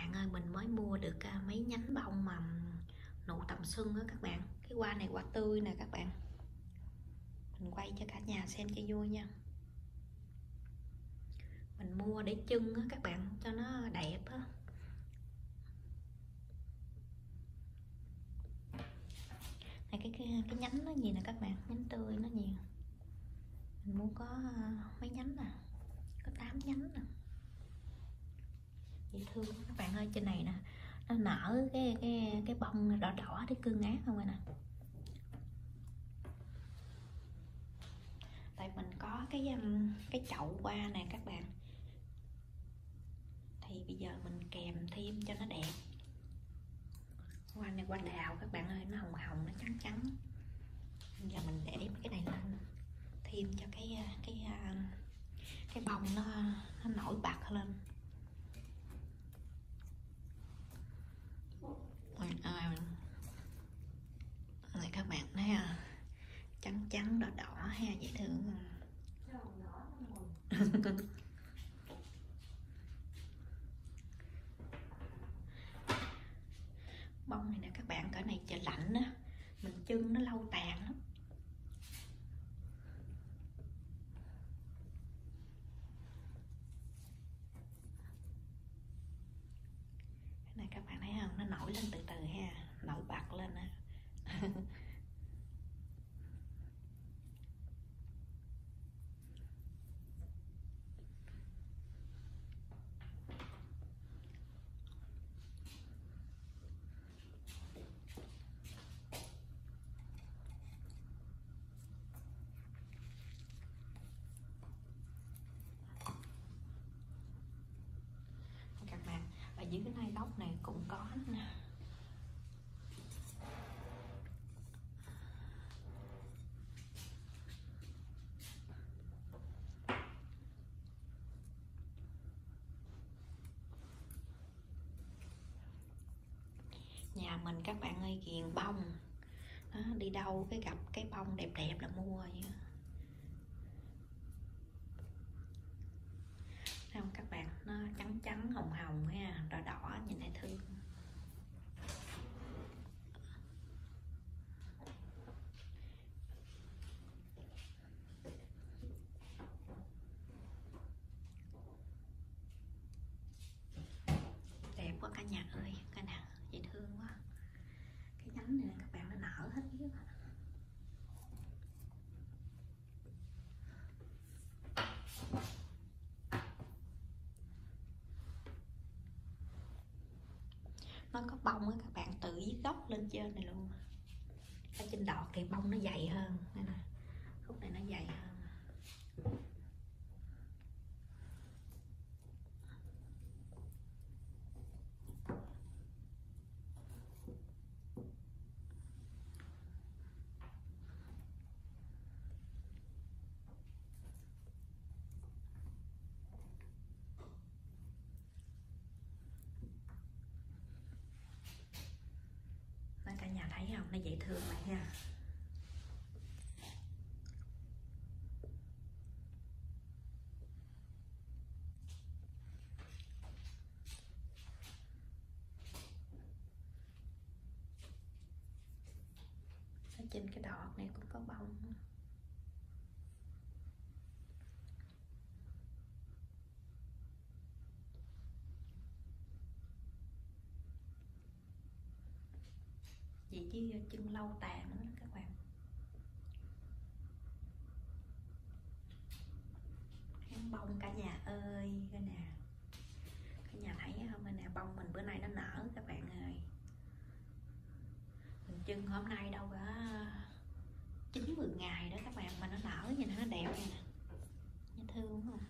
bạn ơi, mình mới mua được mấy nhánh bông mà nụ tầm xuân á các bạn. Cái hoa này hoa tươi nè các bạn. Mình quay cho cả nhà xem cho vui nha. Mình mua để trưng á các bạn, cho nó đẹp á. Này cái nhánh nó gì nè các bạn, nhánh tươi nó nhiều. Mình mua có mấy nhánh nè, có 8 nhánh nè. Dễ thương các bạn ơi, trên này nè nó nở cái bông đỏ đỏ để cưng át không nè. Tại mình có cái chậu hoa nè các bạn, thì bây giờ mình kèm thêm cho nó đẹp. Hoa này hoa đào các bạn ơi, nó hồng hồng, nó trắng trắng. Bây giờ mình để cái này lên thêm cho cái bông nó nổi bật lên. Này các bạn thấy à, trắng trắng đỏ đỏ ha, dễ thương. Bông này nè các bạn, cỡ này trời lạnh á, mình trưng nó lâu tàn lắm. Cái này các bạn thấy không, nó nổi lên từ từ ha, nổi bật lên á. Các bạn, ở dưới cái này góc này cũng có nè. Nhà mình các bạn ơi ghiền bông đó, đi đâu cái gặp cái bông đẹp đẹp là mua vậy. Thấy không các bạn, nó trắng trắng hồng hồng ha, đỏ đỏ, nhìn thấy thương. Đẹp quá cả nhà ơi, cái nào dễ thương quá. Cái nhánh này các bạn, nó nở hết dưới. Nó có bông á các bạn, từ dưới gốc lên trên này luôn. Ở trên đọt thì bông nó dày hơn, đây nè, khúc này nó dày hơn. Cả nhà thấy không, nó dễ thương vậy ha. Ở trên cái đọt này cũng có bông. Vậy chứ chân lâu tàn nữa các bạn. Kháng bông cả nhà ơi, cái nè, cả nhà thấy không, đây nè, bông mình bữa nay nó nở các bạn ơi. Mình trưng hôm nay đâu có 9-10 ngày đó các bạn, mà nó nở nhìn nó đẹp này nè, dễ thương không?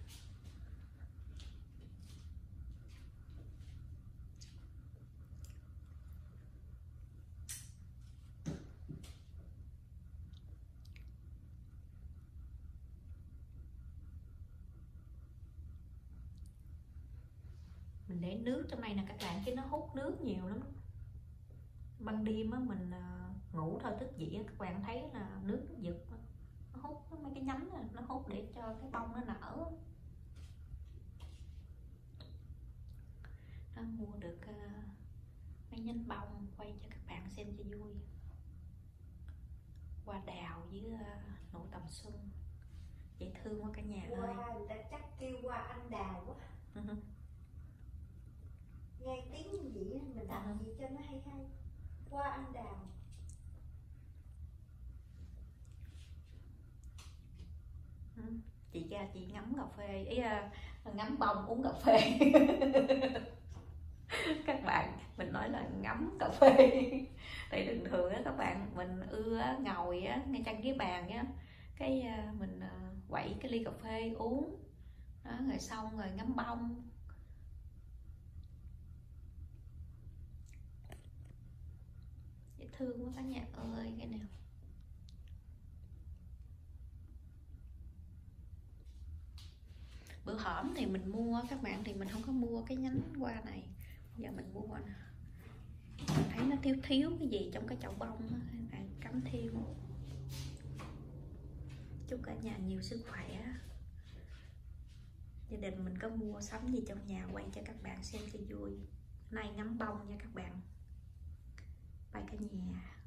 Mình để nước trong này nè các bạn, chứ nó hút nước nhiều lắm. Ban đêm á mình ngủ thôi thức dậy các bạn thấy là nước nó giật, nó hút mấy cái nhánh này, nó hút để cho cái bông nó nở. mua được mấy nhánh bông, quay cho các bạn xem cho vui. Hoa đào với nụ tầm xuân dễ thương quá cả nhà ơi. Hoa người ta chắc kêu hoa anh đào quá. Nghe tiếng gì mình đặt gì cho nó hay hay. Hoa anh đào. Chị ra chị ngắm cà phê, ý ngắm bông uống cà phê. Các bạn, mình nói là ngắm cà phê. Tại thường thường á các bạn, mình ưa ngồi á ngay trên ghế bàn á, cái mình quậy cái ly cà phê uống đó, rồi xong rồi ngắm bông. Dễ thương quá cả nhà ơi. Cái nào bữa hổm thì mình mua các bạn, thì mình không có mua cái nhánh hoa này, giờ mình mua nè, mình thấy nó thiếu thiếu cái gì trong cái chậu bông á, bạn cắm thêm. Chúc cả nhà nhiều sức khỏe. Gia đình mình có mua sắm gì trong nhà quay cho các bạn xem cho vui. Nay ngắm bông nha các bạn. Bye cả nhà.